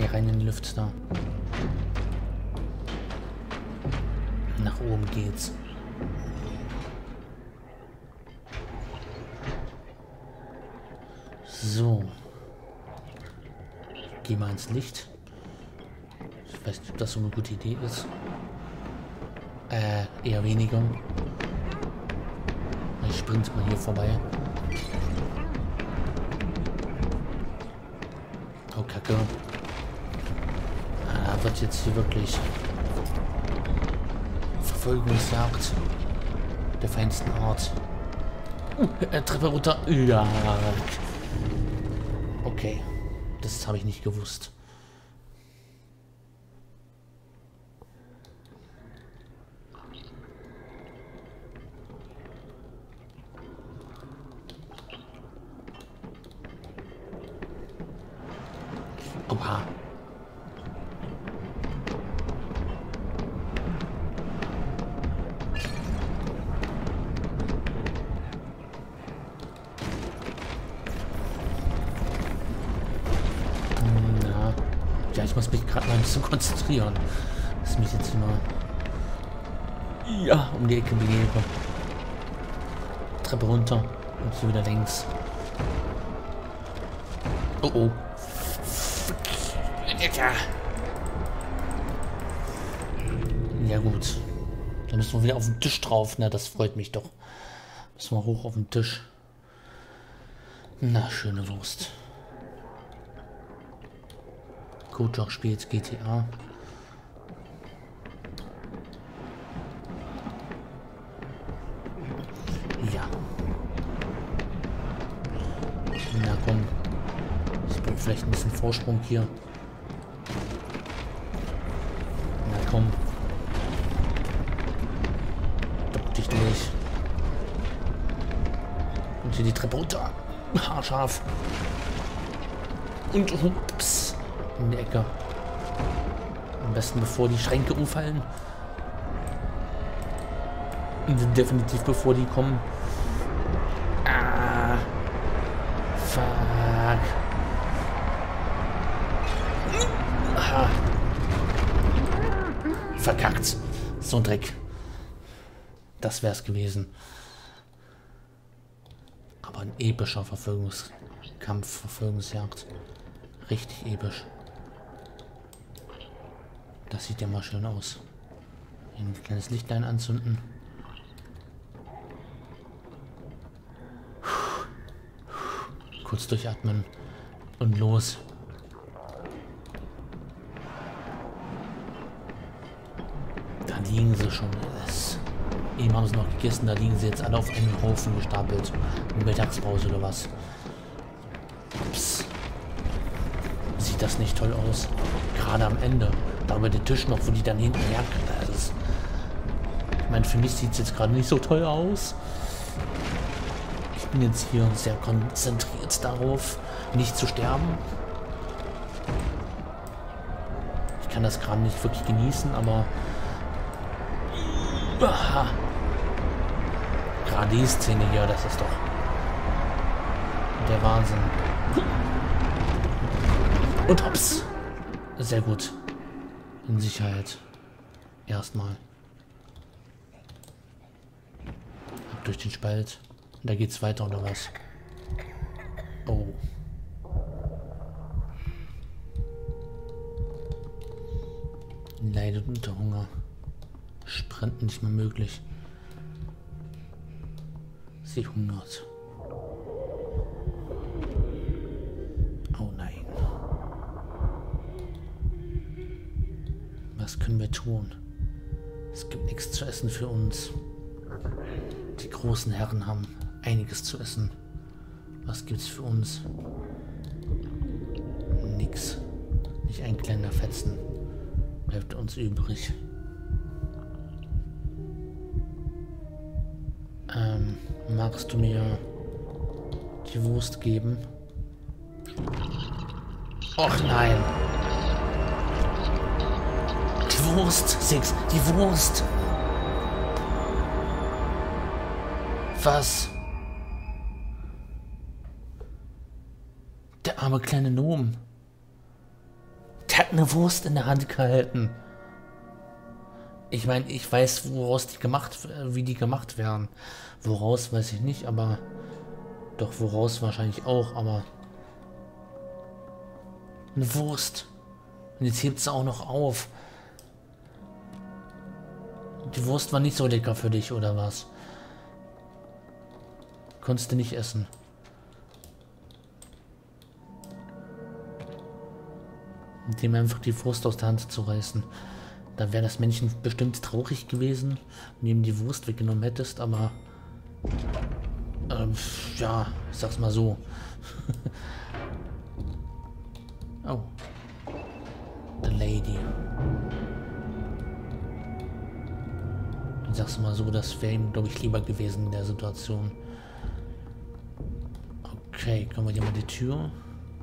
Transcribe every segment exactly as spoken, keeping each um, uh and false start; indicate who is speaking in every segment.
Speaker 1: Okay, rein in den Lift da. Nach oben geht's. So. Geh mal ins Licht. Ich weiß nicht, ob das so eine gute Idee ist. Äh, eher weniger. Ich sprinte mal hier vorbei. Oh, Kacke. Ah, wird jetzt hier wirklich Verfolgungsjagd der feinsten Art. Uh, äh, Treppe runter. Ja. Okay. Das habe ich nicht gewusst. Oha. Na. Ja, ich muss mich gerade mal ein bisschen konzentrieren. Dass ich mich jetzt immer ja, um die Ecke begebe. Treppe runter und hier wieder links. Oh oh. Ja gut. Dann müssen wir wieder auf den Tisch drauf. Na, das freut mich doch. Müssen wir hoch auf den Tisch. Na, schöne Wurst. Kojak spielt G T A. Ja. Na komm. Ich brauche vielleicht ein bisschen Vorsprung hier. Na komm. Duck dich durch. Und hier die Treppe runter. Haarscharf. Und ups. In die Ecke. Am besten bevor die Schränke umfallen. Und definitiv bevor die kommen. Ah. Fuck. Aha. Verkackt. So ein Dreck. Das wär's gewesen. Aber ein epischer Verfolgungskampf, Verfolgungsjagd. Richtig episch. Das sieht ja mal schön aus. Hier ein kleines Lichtlein anzünden. Kurz durchatmen und los. Da liegen sie schon. Das eben haben sie noch gegessen, da liegen sie jetzt alle auf einem Haufen gestapelt. Mittagspause oder was. Ups. Sieht das nicht toll aus? Gerade am Ende. Da über den Tisch noch, wo die dann hinten her. Das ist, ich meine, für mich sieht es jetzt gerade nicht so toll aus. Ich bin jetzt hier sehr konzentriert darauf, nicht zu sterben. Ich kann das gerade nicht wirklich genießen, aber aha. Gerade die Szene hier, das ist doch der Wahnsinn. Und hops. Sehr gut. In Sicherheit. Erstmal. Ab durch den Spalt. Und da geht's weiter, oder was? Oh. Leidet unter Hunger. Sprinten nicht mehr möglich. Sie hungert. Oh nein. Was können wir tun? Es gibt nichts zu essen für uns. Die großen Herren haben einiges zu essen. Was gibt's für uns? Nix. Nicht ein kleiner Fetzen bleibt uns übrig. Ähm, magst du mir die Wurst geben? Och nein. Die Wurst, Six, die Wurst. Was? Der arme kleine Gnome. Der hat eine Wurst in der Hand gehalten. Ich meine, ich weiß, woraus die gemacht, wie die gemacht werden. Woraus weiß ich nicht, aber doch woraus wahrscheinlich auch, aber eine Wurst. Und jetzt hebt sie auch noch auf. Die Wurst war nicht so lecker für dich, oder was? Konntest du nicht essen. Und dem einfach die Wurst aus der Hand zu reißen. Da wäre das Männchen bestimmt traurig gewesen, wenn du ihm die Wurst weggenommen hättest, aber ähm, ja, ich sag's mal so. Oh. The Lady. Ich sag's mal so, das wäre ihm, glaube ich, lieber gewesen in der Situation. Okay, können wir hier mal die Tür.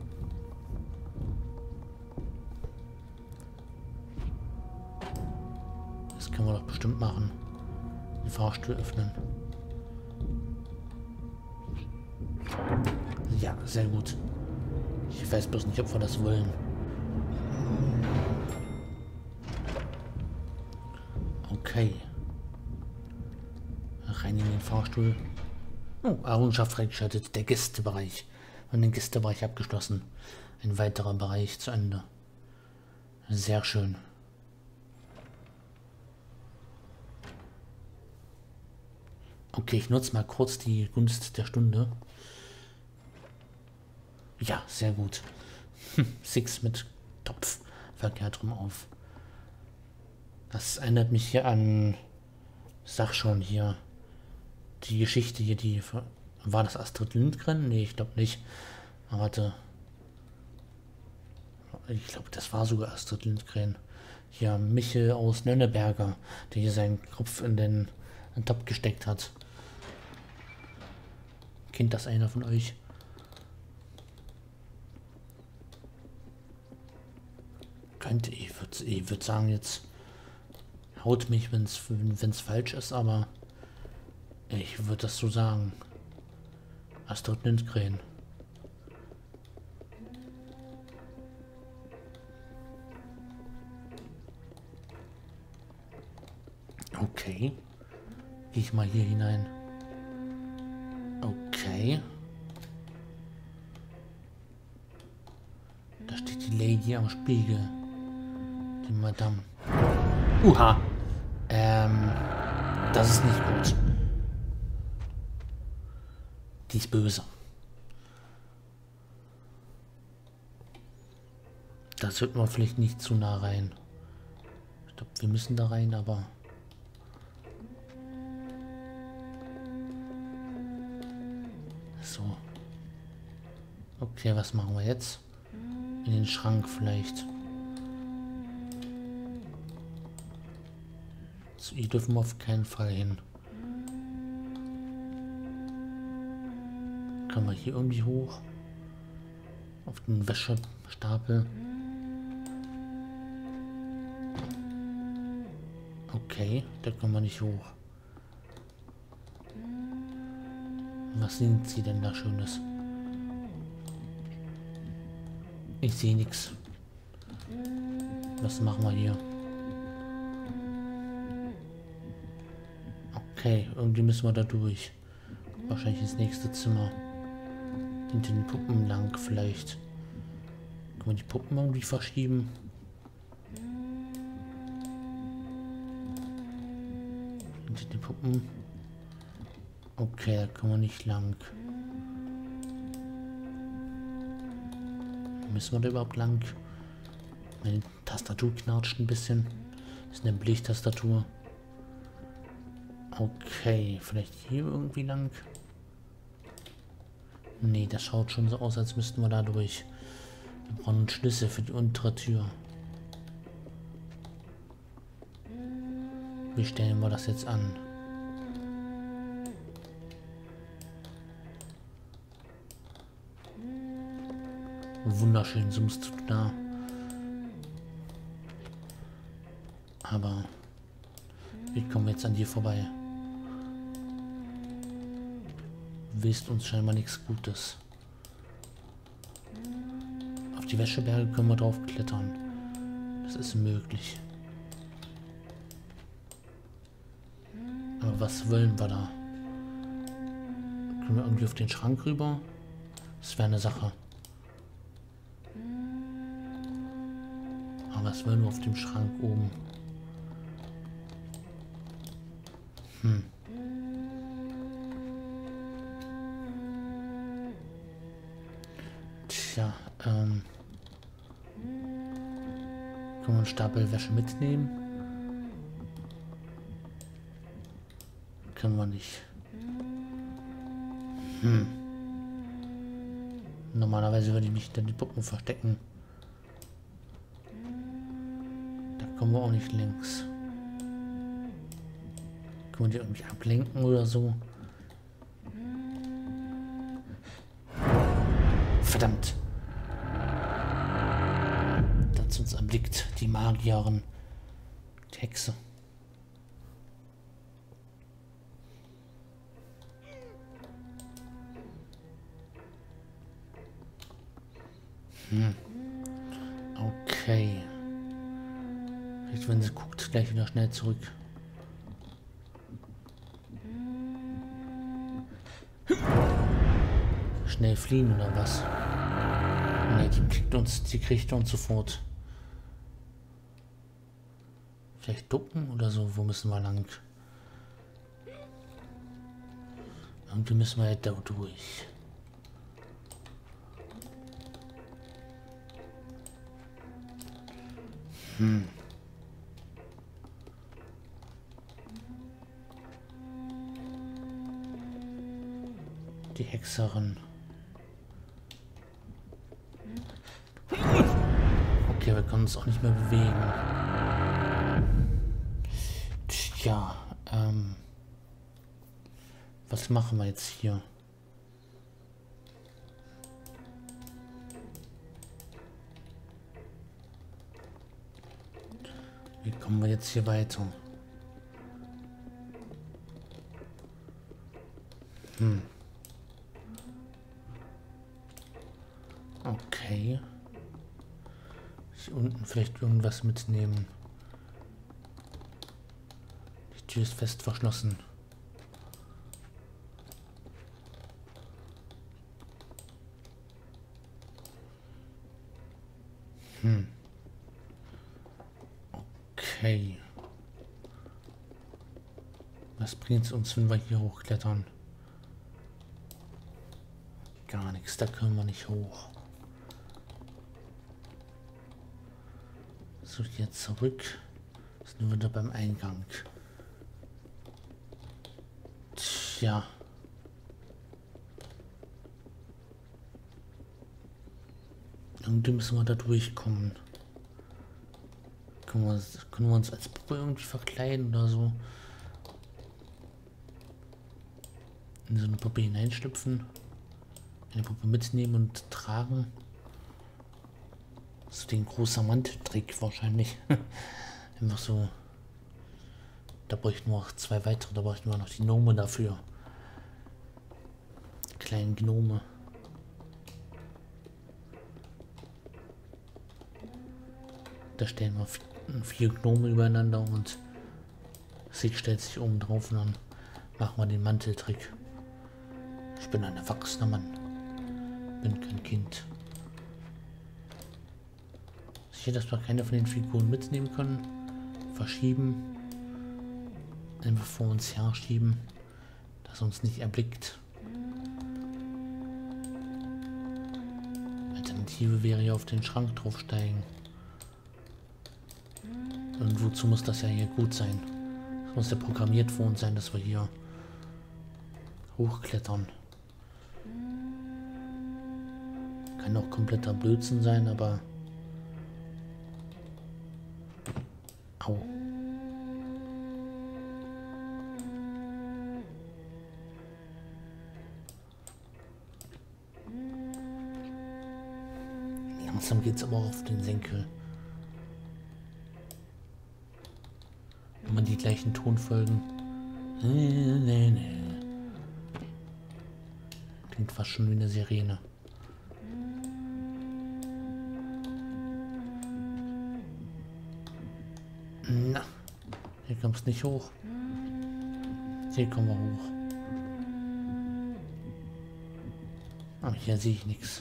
Speaker 1: Das können wir doch bestimmt machen. Den Fahrstuhl öffnen. Ja, sehr gut. Ich weiß bloß nicht, ob wir das wollen. Okay. Rein in den Fahrstuhl. Oh, Errungenschaft freigeschaltet. Der Gästebereich. Und den Gästebereich abgeschlossen. Ein weiterer Bereich zu Ende. Sehr schön. Okay, ich nutze mal kurz die Gunst der Stunde. Ja, sehr gut. Six mit Topf verkehrt rum auf. Das erinnert mich hier an, sag schon hier, die Geschichte hier, die, war das Astrid Lindgren? Nee, ich glaube nicht. Aber warte. Ich glaube, das war sogar Astrid Lindgren. Hier, Michel aus Nönneberger, der hier seinen Kopf in den, in den Topf gesteckt hat. Kennt das einer von euch? Könnte, ich würde ich würd sagen, jetzt haut mich, wenn es falsch ist, aber ich würde das so sagen. Astrid Lindgren. Okay. Gehe ich mal hier hinein. Okay. Da steht die Lady am Spiegel. Die Madame. Uha. Ähm. Das ist nicht gut. Die ist böse. Da sollten wir vielleicht nicht zu nah rein. Ich glaube, wir müssen da rein, aber... So. Okay, was machen wir jetzt? In den Schrank vielleicht. So, hier dürfen wir auf keinen Fall hin. Können wir hier irgendwie hoch? Auf den Wäschestapel. Okay, da können wir nicht hoch. Was sind sie denn da Schönes? Ich sehe nichts. Was machen wir hier? Okay, irgendwie müssen wir da durch. Wahrscheinlich ins nächste Zimmer. Hinter den Puppen lang vielleicht. Können wir die Puppen irgendwie verschieben? Hinter den Puppen. Okay, da können wir nicht lang. Müssen wir da überhaupt lang? Meine Tastatur knatscht ein bisschen. Das ist eine Blechtastatur. Okay, vielleicht hier irgendwie lang. Nee, das schaut schon so aus, als müssten wir da durch. Wir brauchen einen Schlüssel für die untere Tür. Wie stellen wir das jetzt an? Wunderschön summst du da. Aber wie kommen wir jetzt an dir vorbei? Du willst uns scheinbar nichts Gutes. Auf die Wäscheberge können wir drauf klettern. ist möglich. Aber was wollen wir da? Können wir irgendwie auf den Schrank rüber? Das wäre eine Sache. Aber was wollen wir auf dem Schrank oben? Hm. Tja, ähm... können wir einen Stapel Wäsche mitnehmen? Können wir nicht. Hm. Normalerweise würde ich mich dann die Puppen verstecken. Da kommen wir auch nicht links. Können wir die irgendwie ablenken oder so? Verdammt! Da hat uns erblickt, die Magierin. Die Hexe. Hm. Okay. Vielleicht, wenn sie guckt, gleich wieder schnell zurück. Schnell fliehen oder was? Ne, die kriegt uns, die kriegt uns sofort. Vielleicht ducken oder so. Wo müssen wir lang? Irgendwie müssen wir halt da durch. Hm. Die Hexerin. Okay, wir können uns auch nicht mehr bewegen. Tja, ähm... was machen wir jetzt hier? Wie kommen wir jetzt hier weiter? Hm. Okay. Hier unten vielleicht irgendwas mitnehmen. Die Tür ist fest verschlossen. Hm. Okay. Was bringt es uns, wenn wir hier hochklettern? Gar nichts, da können wir nicht hoch. So, jetzt zurück. Sind wir wieder beim Eingang. Tja. Irgendwie müssen wir da durchkommen. Können wir, können wir uns als Puppe irgendwie verkleiden oder so? In so eine Puppe hineinschlüpfen. Eine Puppe mitnehmen und tragen. So den großen Manteltrick wahrscheinlich. Einfach so. Da bräuchten wir auch zwei weitere. Da bräuchten wir noch die Gnome dafür. Die kleinen Gnome. Da stellen wir vier Gnome übereinander und sie stellt sich oben drauf und dann machen wir den Manteltrick. Ich bin ein erwachsener Mann. Bin kein Kind. Sicher, dass wir keine von den Figuren mitnehmen können. Verschieben. Einfach vor uns her schieben. Dass uns nicht erblickt. Alternative wäre ja auf den Schrank draufsteigen. Und wozu muss das ja hier gut sein? Es muss ja programmiert für uns sein, dass wir hier hochklettern. Kann auch kompletter Blödsinn sein, aber... Au. Langsam geht's aber auch auf den Senkel. Immer die gleichen Tonfolgen. Klingt fast schon wie eine Sirene. Hier kommst nicht hoch. Hier kommen wir hoch. Aber hier sehe ich nichts.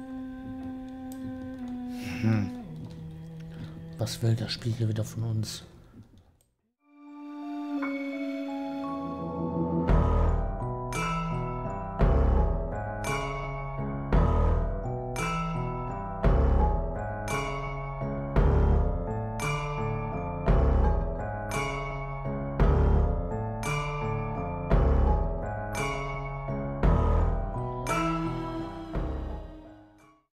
Speaker 1: Hm. Was will das Spiel hier wieder von uns?